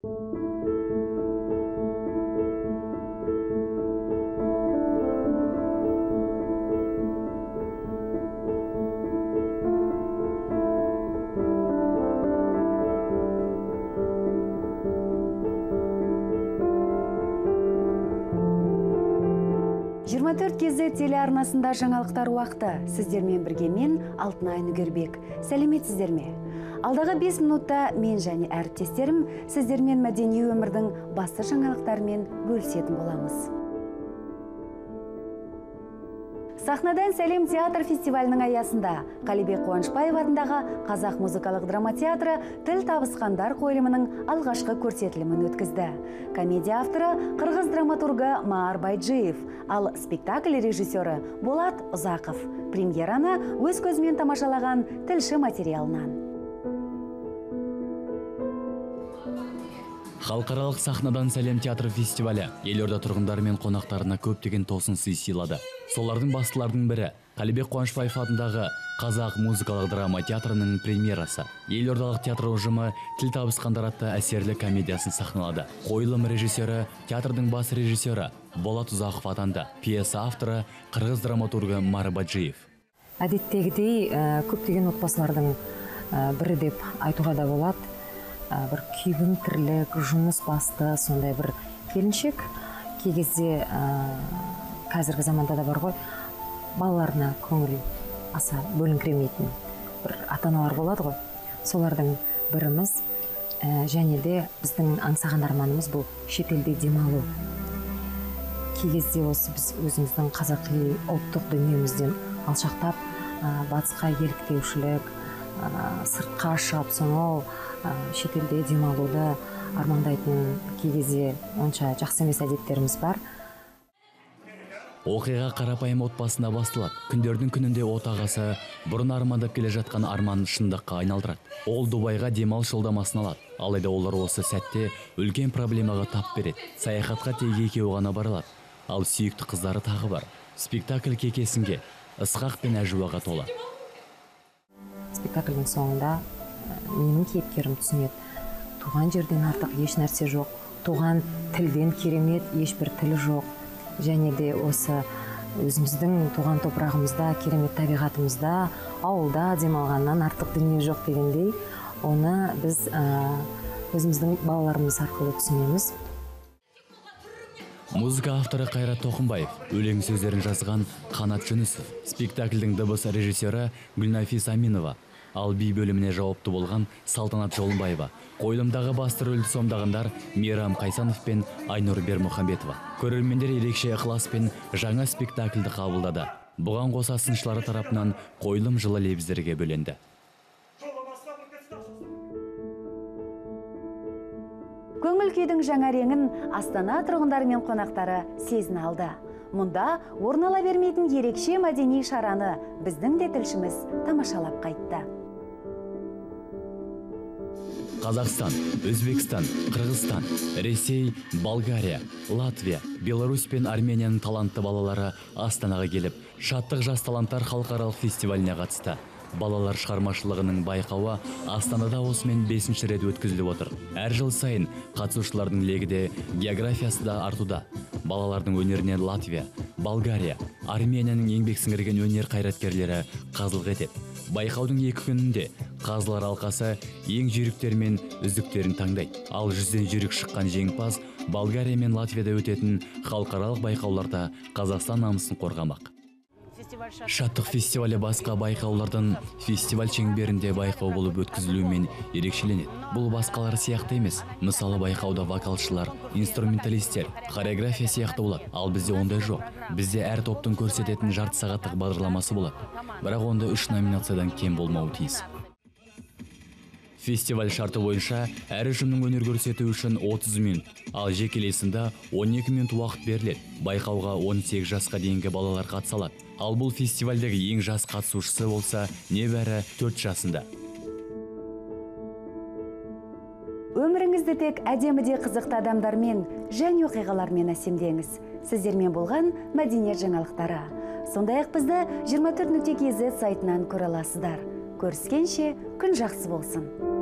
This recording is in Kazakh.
Кезі телеарнасында жаңалықтар уақыты. Сіздермен бірге мен Алтынай Нүгербек. Сәлеметсіздер ме? Алдағы 5 минутта мен және әріптестерім сіздермен мәдени өмірдің басты жаңалықтарымен бөлісетін боламыз. Сахнадан сәлем театр фестивалінің аясында Қалибек Қуанышбаев атындағы Қазақ музыкалық драма театры тіл табысқандар қойылымының алғашқы көрсетілімін өткізді. Комедия авторы қырғыз драматургы Маар Байджиев, ал спектакль режиссері Болат Ұзақов. Премьераны өз көзімен тамашалаған тілші материалынан. Халықаралық сахнадан сәлем театр фестивалі елорда тұрғындары мен қонақтарына көптеген тосын сый сыйлады. Солардың бастылардың бірі Қалибек Қуанышбаев атындағы Қазақ музыкалық драма театрының премьерасы. Елордалық театр ұжымы тіл табысқандар атты әсерлі комедиясын сахналады. Қойылым режиссері, театрдың бас режиссері Болат Ұзақов атанды. Пьеса авторы қырғыз драматургы Маар Байджиев. Әдеттегідей көптеген отбасылардың бірі деп айтуға да болады. Бір күйбің тірлік, жұмыс басты, сондай бір келіншек. Кей кезде қазіргі заманда да бар ғой, балаларына көңіл аса бөліңкіремейтін бір ата-аналар болады ғой. Солардың біріміз, және де біздің аңсаған арманымыз бұл шетелде демалу. Кей кезде осы біз өзіміздің қазақи ұлттық дүниемізден алшақтап, батысқа еліктеушілік, сыртқа шығып сонау шетелде демалуды армандайтын кей кезде онша жақсы емес әдеттеріміз бар. Оқиға қарапайым отбасында басталады. Күндердің күнінде отағасы бұрын армандап келе жатқан арманын шындыққа айналдырады. Ол Дубайға демалыс жолдамасын алады. Алайда олар осы сәтте үлкен проблемаға тап береді. Саяхатқа тек екеуі ғана барылады. Ал сүйікті қыздары тағы бар. Спектакль кекесінге, ысқақ пен әжуаға толы. Спектакльдің соңында менің кейіпкерім түсінеді. Туған жерден артық еш нәрсе жоқ. Туған тілден керемет ешбір тілі жоқ. Және де осы өзіміздің туған топырағымызда, керемет табиғатымызда, ауылда демалғаннан артық дүние жоқ дегендей, оны біз өзіміздің балаларымыз арқылы түсінеміз. Музыка авторы Қайрат Тоқымбаев, өлең сөздерін жазған Қанат Жүнісов, спектакльдің дыбыс режиссері Гүлнафис Аминова, ал би бөліміне жауапты болған Салтанат Жолынбаева. Қойылымдағы басты рөлді сомдағандар Мейрам Қайсанов пен Айнұр Бермұхамбетова. Көрермендер ерекше ықыласпен жаңа спектакльді қабылдады. Бұған қоса сыншылары тарапынан қойылым жылы лебіздерге бөленді. Көңіл күйдің жаңа реңін Астана тұрғындары мен қонақтары сезін алды. Мұнда орын ала бермейтін ерекше мәдени шараны біздің де тілшіміз тамашалап қайтты. Қазақстан, Өзбекстан, Қырғызстан, Ресей, Болгария, Латвия, Беларусь пен Арменияның талантты балалары Астанаға келіп, шаттық жас таланттар халықаралық фестиваліне қатысты. Балалар шығармашылығының байқауы Астанада осымен 5-ші рет өткізіліп отыр. Әр жыл сайын қатысушылардың легі де, географиясы да артуда. Балалардың өнеріне Латвия, Болгария, Арменияның еңбек сіңірген өнер қайраткерлері қазылық етеді. Байқаудың 2 күнінде қазылар алқасы ең жүйріктер мен үздіктерін таңдайды. Ал 100-ден жүйрік шыққан жеңімпаз Болгария мен Латвияда өтетін халықаралық байқауларда Қазақстан намысын қорғамақ. Шаттық фестивалі басқа байқаулардан фестиваль шеңберінде байқау болып өткізілуімен ерекшеленеді. Бұл басқалары сияқты емес. Мысалы байқауда вокалшылар, инструменталистер, хореография сияқты болады. Ал бізде ондай жоқ. Бізде әр топтың көрсететін жарты сағаттық бағдарламасы болады. Бірақ онда 3 номинациядан кем болмауы тиіс. Фестиваль шарты бойынша әр ұжымның өнер көрсету үшін 30 минут, ал жекелесінде 12 минут уақыт беріледі. Байқауға 18 жасқа дейінгі балалар қатыса алады. Ал бұл фестивальдегі ең жас қатысушысы болса, небәрі 4 жасында. Өміріңізді тек әдеміде қызықты адамдармен және оқиғалармен әсемдеңіз. Сіздермен болған мәдениет жаңалықтары. Сондай-ақ бізді 24.kz сайтынан көре аласыздар. Көріскенше күн жақсы болсын.